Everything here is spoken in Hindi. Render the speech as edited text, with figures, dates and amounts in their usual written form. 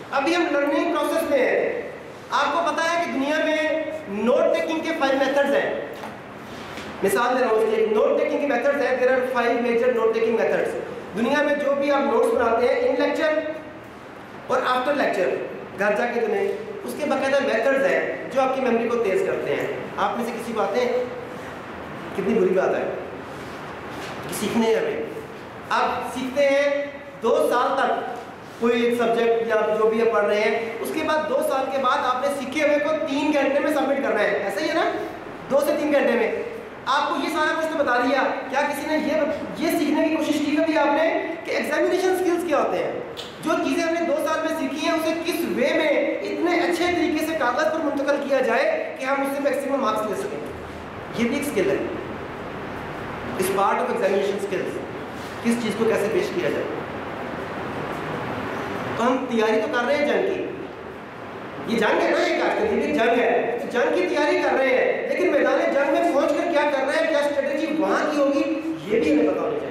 अभी हम लर्निंग प्रोसेस में हैं। आपको पता है कि दुनिया में नोट टेकिंग के 5 मेथड्स हैं। मिसाल दे रहा हूँ, इसके नोट टेकिंग के मेथड्स हैं। There are 5 major note taking methods. दुनिया में जो भी आप नोट्स बनाते हैं इन लेक्चर और आफ्टर लेक्चर, घर जाके तो नहीं, उसके बाकायदा मेथड्स हैं जो आपकी मेमोरी को तेज करते हैं। आप में से किसी को आते हैं? कितनी बुरी बात है, सीखने हैं हमें। आप सीखते हैं 2 साल तक कोई एक सब्जेक्ट या जो भी आप पढ़ रहे हैं, उसके बाद 2 साल के बाद आपने सीखे हुए को 3 घंटे में सबमिट करना है। ऐसा ही है ना? 2 से 3 घंटे में आपको ये सारा कुछ तो बता दिया। क्या किसी ने ये सीखने की कोशिश की कभी आपने कि एग्जामिनेशन स्किल्स क्या होते हैं? जो चीज़ें हमने 2 साल में सीखी हैं उसे किस वे में इतने अच्छे तरीके से कागज़ पर मुंतकिल किया जाए कि हम उससे मैक्सिमम मार्क्स ले सकें। ये भी एक स्किल है, इस पार्ट ऑफ एग्जामिनेशन स्किल्स। किस चीज़ को कैसे पेश किया जाए। तो हम तैयारी तो कर रहे हैं जंग की, ये जंग है ना, एक आजकल ये भी जंग है, तो जंग की तैयारी कर रहे हैं, लेकिन मैदान जंग में पहुंचकर क्या कर रहे हैं, क्या स्ट्रेटेजी वहां की होगी, ये भी हमें पता होना चाहिए।